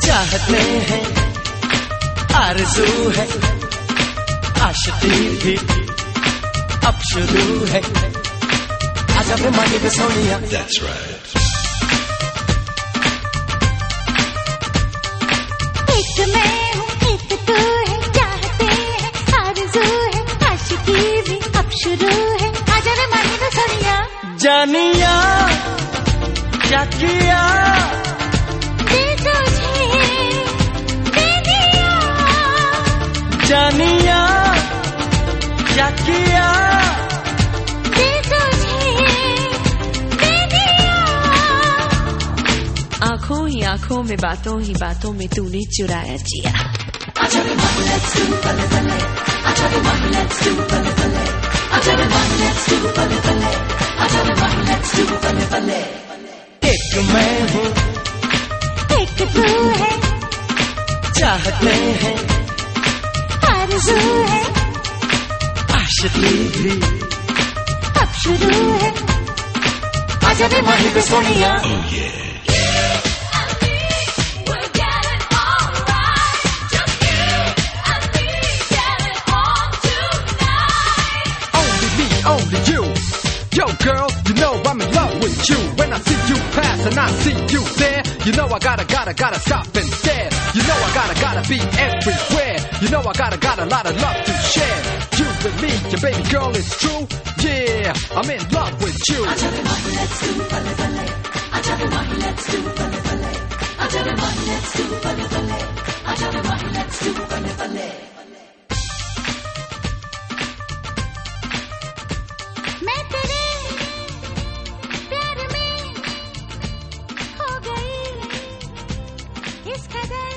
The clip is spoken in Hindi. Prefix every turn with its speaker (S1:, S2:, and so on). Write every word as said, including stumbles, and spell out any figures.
S1: चाहते हैं आरज़ू है, आशिकी भी अब शुरू है। आजा वे माही वे सोनिया। That's right.
S2: एक मैं हूँ एक तू है, चाहते हैं आरज़ू है, आशिकी भी अब शुरू है। आजा वे माही वे सोनिया।
S1: जानिया क्या किया जानिया क्या किया
S3: आंखों ही आंखों में, बातों ही बातों में तूने चुराया जिया।
S2: आजा रे माही let's do बल्ले बल्ले, आजा रे माही let's do बल्ले बल्ले, आजा रे माही let's do बल्ले बल्ले, आजा रे माही let's do बल्ले बल्ले।
S1: एक मैं हूँ
S2: एक तू है,
S1: चाहते हैं
S2: आरज़ू है,
S1: आशिकी भी
S2: अब शुरू है।
S1: आजा वे माही वे Sonia.
S4: Only you, yo girl, you know I'm in love with you. When I see you pass and I see you there, you know I gotta, gotta, gotta stop and stare. You know I gotta, gotta be everywhere. You know I gotta, got a lot of love to share. You and me, your baby girl, it's true. Yeah, I'm in love with you.
S2: आजा रे माही let's do बल्ले बल्ले, आजा रे माही let's do बल्ले बल्ले, आजा रे माही let's do बल्ले बल्ले, आजा रे माही let's do बल्ले बल्ले। मैं तेरे प्यार में हो गई इस कदर